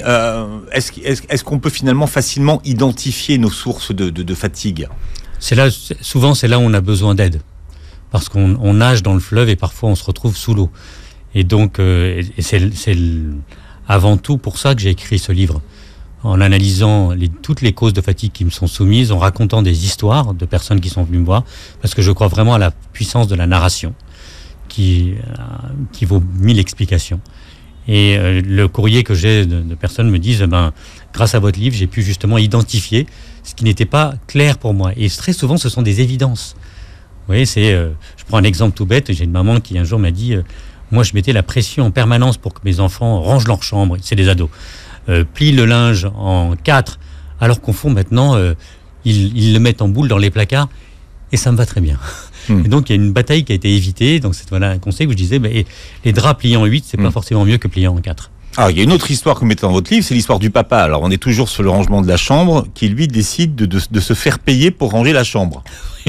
Speaker 3: est-ce qu'on peut finalement facilement identifier nos sources de fatigue?
Speaker 1: Souvent c'est là où on a besoin d'aide. parce qu'on nage dans le fleuve et parfois on se retrouve sous l'eau. Et donc, c'est avant tout pour ça que j'ai écrit ce livre, en analysant toutes les causes de fatigue qui me sont soumises, en racontant des histoires de personnes qui sont venues me voir, parce que je crois vraiment à la puissance de la narration, qui vaut 1000 explications. Et le courrier que j'ai de personnes me disent, grâce à votre livre, j'ai pu justement identifier ce qui n'était pas clair pour moi. Et très souvent, ce sont des évidences. Vous voyez, je prends un exemple tout bête. J'ai une maman qui un jour m'a dit, moi je mettais la pression en permanence pour que mes enfants rangent leur chambre, c'est des ados, plient le linge en 4, alors qu'au fond maintenant, ils le mettent en boule dans les placards, et ça me va très bien. Et donc il y a une bataille qui a été évitée. Donc c'est un conseil où je disais, les draps pliés en 8, c'est pas forcément mieux que pliés en 4.
Speaker 3: Alors, il y a une autre histoire que vous mettez dans votre livre, c'est l'histoire du papa. Alors, on est toujours sur le rangement de la chambre, qui lui décide de se faire payer pour ranger la chambre.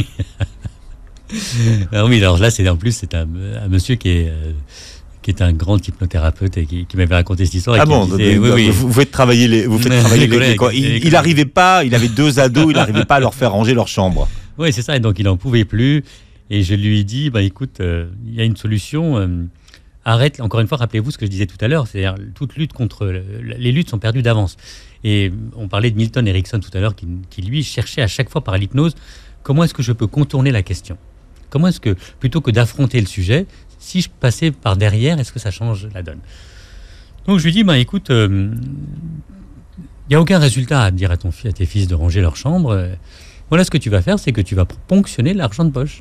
Speaker 1: Alors oui, alors là, c'est un monsieur qui est un grand hypnothérapeute et qui m'avait raconté cette histoire.
Speaker 3: Ah bon,
Speaker 1: disait,
Speaker 3: vous faites travailler les collègues. Il n'arrivait pas, il avait 2 ados, il n'arrivait pas à leur faire ranger leur chambre.
Speaker 1: Oui, c'est ça, et donc il n'en pouvait plus. Et je lui ai dit, écoute, il y a une solution. Arrête, encore une fois, rappelez-vous ce que je disais tout à l'heure, c'est-à-dire toute lutte les luttes sont perdues d'avance. Et on parlait de Milton Erickson tout à l'heure, qui lui cherchait à chaque fois par l'hypnose, comment est-ce que je peux contourner la question ? Comment est-ce que, plutôt que d'affronter le sujet, si je passais par derrière, est-ce que ça change la donne ? Donc je lui dis, écoute, il n'y a aucun résultat à dire à tes fils de ranger leur chambre. Voilà ce que tu vas faire, c'est que tu vas ponctionner l'argent de poche.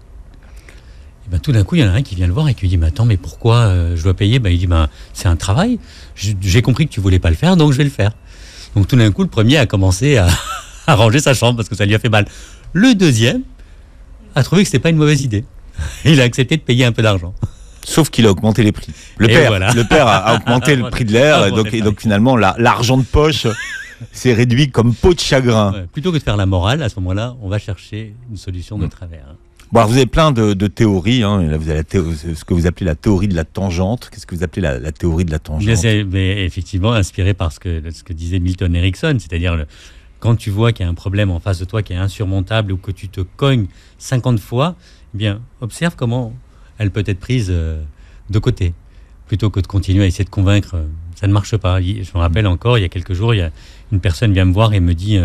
Speaker 1: Et tout d'un coup, il y en a un qui vient le voir et qui lui dit, attends, mais pourquoi je dois payer ? Il dit, c'est un travail. J'ai compris que tu voulais pas le faire, donc je vais le faire. Donc tout d'un coup, le premier a commencé à ranger sa chambre parce que ça lui a fait mal. Le deuxième a trouvé que c'était pas une mauvaise idée. Il a accepté de payer un peu d'argent.
Speaker 3: Sauf qu'il a augmenté les prix. Le père a augmenté le prix de l'air, et donc finalement, l'argent de poche s'est réduit comme peau de chagrin.
Speaker 1: Ouais, plutôt que de faire la morale, à ce moment-là, on va chercher une solution de travers.
Speaker 3: Bon, alors vous avez plein de théories. Là, vous avez ce que vous appelez la théorie de la tangente. Qu'est-ce que vous appelez la théorie de la tangente ?
Speaker 1: Mais effectivement, inspiré par ce que disait Milton Erickson, c'est-à-dire quand tu vois qu'il y a un problème en face de toi qui est insurmontable ou que tu te cognes 50 fois, observe comment elle peut être prise de côté, plutôt que de continuer à essayer de convaincre. Ça ne marche pas. Je me rappelle encore, il y a quelques jours, une personne vient me voir et me dit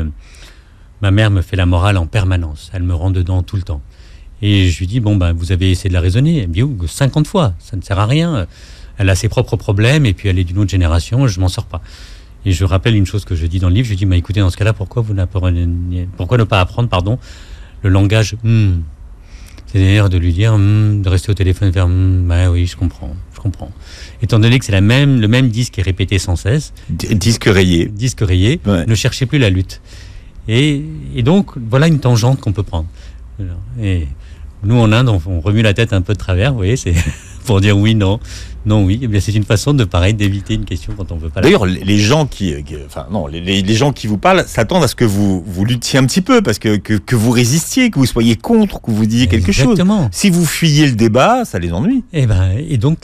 Speaker 1: ma mère me fait la morale en permanence. Elle me rend dedans tout le temps. Et je lui dis, vous avez essayé de la raisonner. Elle me dit, 50 fois, ça ne sert à rien. Elle a ses propres problèmes et puis elle est d'une autre génération, je ne m'en sors pas. Et je rappelle une chose que je dis dans le livre, je dis, écoutez, dans ce cas-là, pourquoi ne pas apprendre le langage c'est-à-dire de lui dire, de rester au téléphone et faire, oui, je comprends. Étant donné que c'est le même disque qui est répété sans cesse.
Speaker 3: Disque rayé.
Speaker 1: Ouais. Ne cherchez plus la lutte. Et donc, voilà une tangente qu'on peut prendre. Et nous, en Inde, on remue la tête un peu de travers, vous voyez, c'est pour dire oui, non, oui. Et bien, c'est une façon d'éviter une question quand on ne veut pas.
Speaker 3: D'ailleurs, les gens les gens qui vous parlent s'attendent à ce que vous luttiez un petit peu, parce que vous résistiez, que vous soyez contre, que vous disiez quelque chose. Si vous fuyez le débat, ça les ennuie.
Speaker 1: Et donc,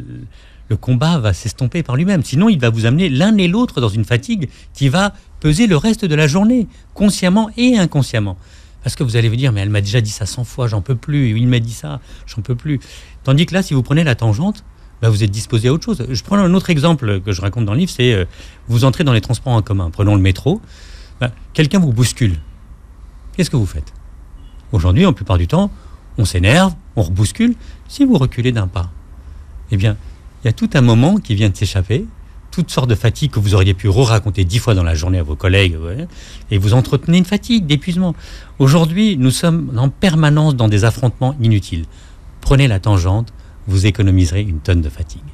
Speaker 1: le combat va s'estomper par lui-même. Sinon, il va vous amener l'un et l'autre dans une fatigue qui va peser le reste de la journée, consciemment et inconsciemment. Parce que vous allez vous dire, mais elle m'a déjà dit ça 100 fois, j'en peux plus. Il m'a dit ça, j'en peux plus. Tandis que là, si vous prenez la tangente, vous êtes disposé à autre chose. Je prends un autre exemple que je raconte dans le livre, c'est vous entrez dans les transports en commun, prenons le métro, quelqu'un vous bouscule. Qu'est-ce que vous faites ? Aujourd'hui, la plupart du temps, on s'énerve, on rebouscule. Si vous reculez d'un pas, il y a tout un moment qui vient de s'échapper, toutes sortes de fatigues que vous auriez pu raconter 10 fois dans la journée à vos collègues, et vous entretenez une fatigue, d'épuisement. Aujourd'hui, nous sommes en permanence dans des affrontements inutiles. Prenez la tangente, vous économiserez une tonne de fatigue.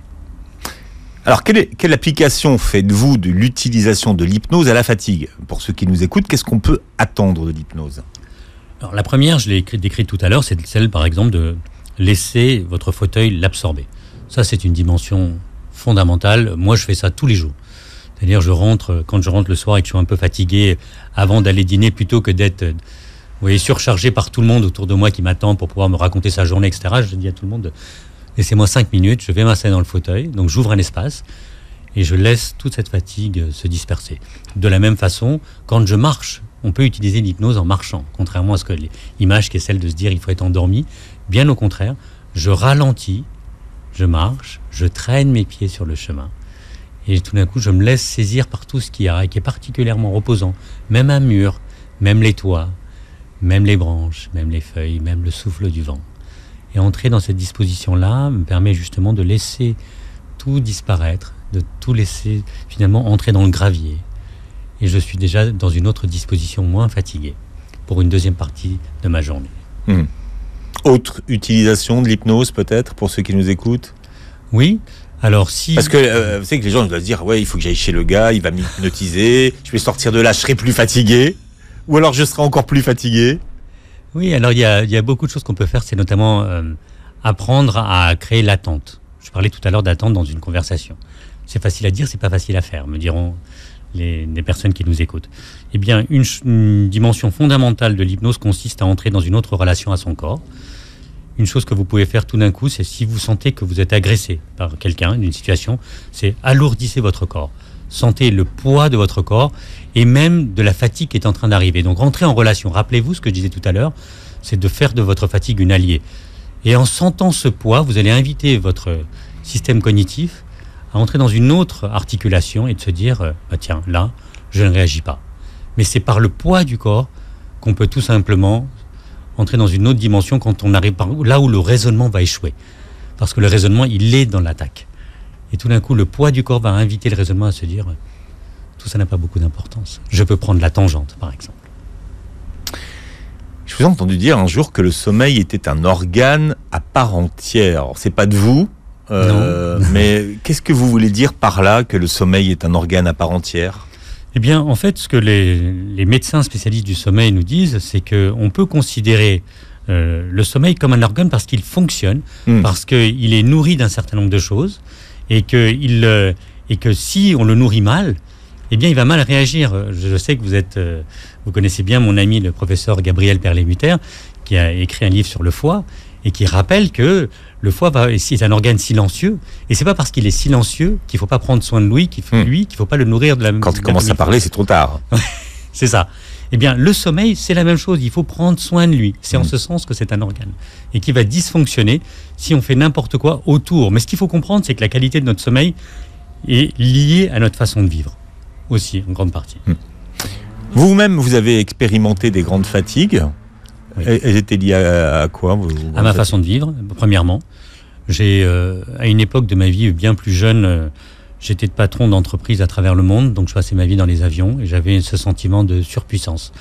Speaker 3: Alors, quelle application faites-vous de l'utilisation de l'hypnose à la fatigue ? Pour ceux qui nous écoutent, qu'est-ce qu'on peut attendre de l'hypnose ?
Speaker 1: Alors, la première, je l'ai décrite tout à l'heure, c'est celle, par exemple, de laisser votre fauteuil l'absorber. Ça, c'est une dimension fondamentale. Moi, je fais ça tous les jours. C'est-à-dire, quand je rentre le soir et que je suis un peu fatigué avant d'aller dîner, plutôt que d'être surchargé par tout le monde autour de moi qui m'attend pour pouvoir me raconter sa journée, etc., je dis à tout le monde, laissez-moi 5 minutes, je vais m'installer dans le fauteuil, donc j'ouvre un espace et je laisse toute cette fatigue se disperser. De la même façon, quand je marche on peut utiliser l'hypnose en marchant, contrairement à ce que l'image qui est celle de se dire il faut être endormi. Bien au contraire, je ralentis, je marche, je traîne mes pieds sur le chemin. Et tout d'un coup, je me laisse saisir par tout ce qu'il y a et qui est particulièrement reposant. Même un mur, même les toits, même les branches, même les feuilles, même le souffle du vent. Et entrer dans cette disposition-là me permet justement de laisser tout disparaître, de tout laisser finalement entrer dans le gravier. Et je suis déjà dans une autre disposition, moins fatiguée, pour une deuxième partie de ma journée.
Speaker 3: Autre utilisation de l'hypnose peut-être pour ceux qui nous écoutent?
Speaker 1: Oui, alors si...
Speaker 3: Parce que vous savez que les gens doivent se dire, ouais, il faut que j'aille chez le gars, il va m'hypnotiser, je vais sortir de là, je serai plus fatigué, ou alors je serai encore plus fatigué.
Speaker 1: Oui, alors il y a beaucoup de choses qu'on peut faire, c'est notamment apprendre à créer l'attente. Je parlais tout à l'heure d'attente dans une conversation. C'est facile à dire, c'est pas facile à faire, me diront les personnes qui nous écoutent. Eh bien, une dimension fondamentale de l'hypnose consiste à entrer dans une autre relation à son corps. Une chose que vous pouvez faire tout d'un coup, c'est si vous sentez que vous êtes agressé par quelqu'un, d'une situation, c'est alourdissez votre corps. Sentez le poids de votre corps et même de la fatigue qui est en train d'arriver. Donc, rentrez en relation. Rappelez-vous ce que je disais tout à l'heure, c'est de faire de votre fatigue une alliée. Et en sentant ce poids, vous allez inviter votre système cognitif à entrer dans une autre articulation et de se dire tiens, là, je ne réagis pas. Mais c'est par le poids du corps qu'on peut tout simplement entrer dans une autre dimension quand on arrive là où le raisonnement va échouer. Parce que le raisonnement, il est dans l'attaque. Et tout d'un coup, le poids du corps va inviter le raisonnement à se dire tout ça n'a pas beaucoup d'importance. Je peux prendre la tangente, par exemple.
Speaker 3: Je vous ai entendu dire un jour que le sommeil était un organe à part entière. Alors, c'est pas de vous, mais qu'est-ce que vous voulez dire par là, que le sommeil est un organe à part entière?
Speaker 1: Eh bien, en fait, ce que les médecins spécialistes du sommeil nous disent, c'est qu'on peut considérer le sommeil comme un organe parce qu'il fonctionne, parce qu'il est nourri d'un certain nombre de choses, et que si on le nourrit mal, eh bien, il va mal réagir. Je sais que vous connaissez bien mon ami, le professeur Gabriel Perlet-Mutter, qui a écrit un livre sur le foie, et qui rappelle que le foie c'est un organe silencieux, et c'est pas parce qu'il est silencieux qu'il faut pas prendre soin de lui, qu'il faut pas le nourrir de la même
Speaker 3: façon. Quand il commence à parler, c'est trop tard.
Speaker 1: C'est ça. Eh bien, le sommeil, c'est la même chose. Il faut prendre soin de lui. C'est en ce sens que c'est un organe. Et qui va dysfonctionner si on fait n'importe quoi autour. Mais ce qu'il faut comprendre, c'est que la qualité de notre sommeil est liée à notre façon de vivre. Aussi, en grande partie.
Speaker 3: Vous-même, vous avez expérimenté des grandes fatigues. Oui. Elles étaient liées à quoi
Speaker 1: à ma façon de vivre, premièrement. À une époque de ma vie bien plus jeune, j'étais patron d'entreprise à travers le monde, donc je passais ma vie dans les avions et j'avais ce sentiment de surpuissance.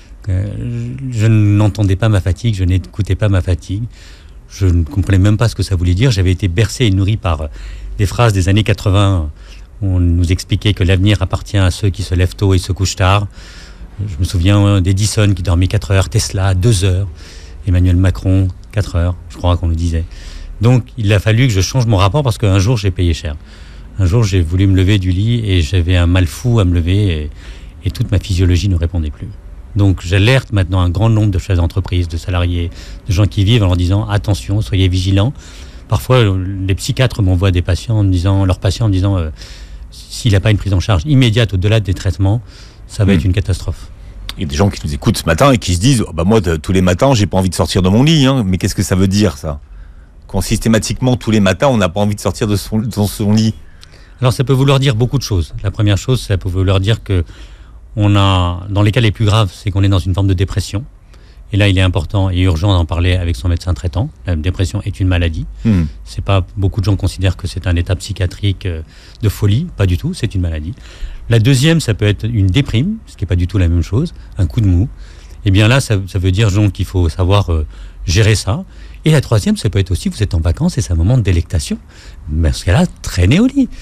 Speaker 1: Je n'entendais pas ma fatigue, je n'écoutais pas ma fatigue, je ne comprenais même pas ce que ça voulait dire. J'avais été bercé et nourri par des phrases des années 80 où on nous expliquait que l'avenir appartient à ceux qui se lèvent tôt et se couchent tard. Je me souviens d'Edison qui dormait 4 heures, Tesla 2 heures, Emmanuel Macron 4 heures, je crois qu'on le disait. Donc il a fallu que je change mon rapport parce qu'un jour j'ai payé cher. Un jour, j'ai voulu me lever du lit et j'avais un mal fou à me lever et toute ma physiologie ne répondait plus. Donc, j'alerte maintenant un grand nombre de chefs d'entreprise, de salariés, de gens qui vivent en leur disant « Attention, soyez vigilants ». Parfois, les psychiatres m'envoient leurs patients en me disant s'il n'a pas une prise en charge immédiate au-delà des traitements, ça va être une catastrophe.
Speaker 3: Il y a des gens qui nous écoutent ce matin et qui se disent moi, tous les matins, j'ai pas envie de sortir de mon lit. Mais qu'est-ce que ça veut dire, ça? Quand systématiquement, tous les matins, on n'a pas envie de sortir de son lit.
Speaker 1: Alors ça peut vouloir dire beaucoup de choses. La première chose, ça peut vouloir dire que dans les cas les plus graves, c'est qu'on est dans une forme de dépression. Et là, il est important et urgent d'en parler avec son médecin traitant. La dépression est une maladie. C'est pas, beaucoup de gens considèrent que c'est un état psychiatrique de folie. Pas du tout, c'est une maladie. La deuxième, ça peut être une déprime, ce qui n'est pas du tout la même chose, un coup de mou. Et bien là, ça veut dire donc qu'il faut savoir gérer ça. Et la troisième, ça peut être aussi, vous êtes en vacances et c'est un moment de délectation. Mais dans ce cas-là, traînez au lit.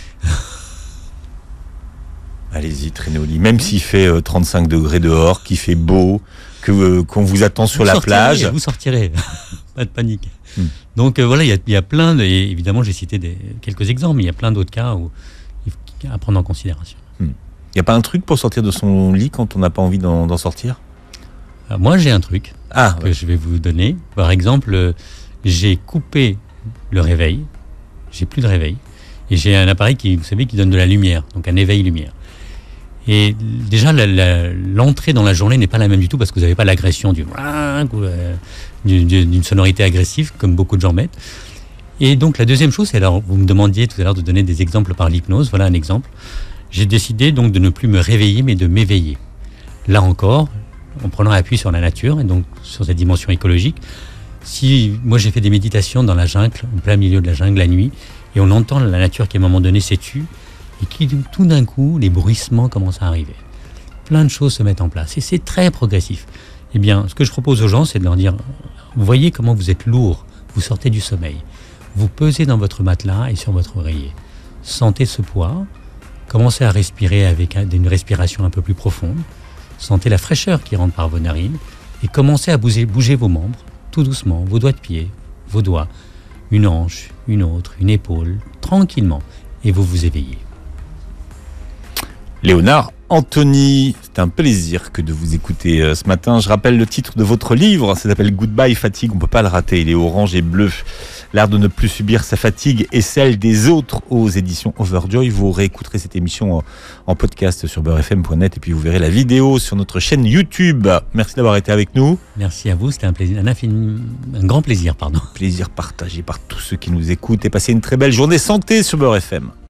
Speaker 3: Allez-y, traînez au lit. Même s'il fait 35 degrés dehors, qu'il fait beau, qu'on vous attend sur la plage.
Speaker 1: Vous sortirez. Pas de panique. Donc voilà, il y a plein de... Et évidemment, j'ai cité quelques exemples, mais il y a plein d'autres cas à prendre en considération.
Speaker 3: Il n'y a pas un truc pour sortir de son lit quand on n'a pas envie d'en sortir?
Speaker 1: Moi, j'ai un truc que je vais vous donner. Par exemple, j'ai coupé le réveil. J'ai plus de réveil. Et j'ai un appareil qui donne de la lumière, donc un éveil lumière. Et déjà, l'entrée dans la journée n'est pas la même du tout parce que vous n'avez pas l'agression d'une sonorité agressive comme beaucoup de gens mettent. Et donc la deuxième chose, c'est alors vous me demandiez tout à l'heure de donner des exemples par l'hypnose. Voilà un exemple. J'ai décidé donc de ne plus me réveiller mais de m'éveiller. Là encore, en prenant appui sur la nature et donc sur cette dimension écologique. Si moi j'ai fait des méditations dans la jungle, en plein milieu de la jungle la nuit, et on entend la nature qui à un moment donné s'étue et qui tout d'un coup les bruissements commencent à arriver. Plein de choses se mettent en place et c'est très progressif. Eh bien, ce que je propose aux gens, c'est de leur dire, vous voyez comment vous êtes lourd, vous sortez du sommeil, vous pesez dans votre matelas et sur votre oreiller. Sentez ce poids, commencez à respirer avec une respiration un peu plus profonde, sentez la fraîcheur qui rentre par vos narines et commencez à bouger vos membres, tout doucement, vos doigts de pied, vos doigts, une hanche, une autre, une épaule, tranquillement, et vous vous éveillez.
Speaker 3: Léonard Anthony, c'est un plaisir que de vous écouter ce matin. Je rappelle le titre de votre livre, ça s'appelle Goodbye Fatigue, on ne peut pas le rater, il est orange et bleu. L'art de ne plus subir sa fatigue et celle des autres aux éditions Overjoy. Vous réécouterez cette émission en podcast sur beurrefm.net et puis vous verrez la vidéo sur notre chaîne YouTube. Merci d'avoir été avec nous.
Speaker 1: Merci à vous, c'était un plaisir, un grand plaisir, pardon.
Speaker 3: Plaisir partagé par tous ceux qui nous écoutent et passez une très belle journée santé sur Beurre FM.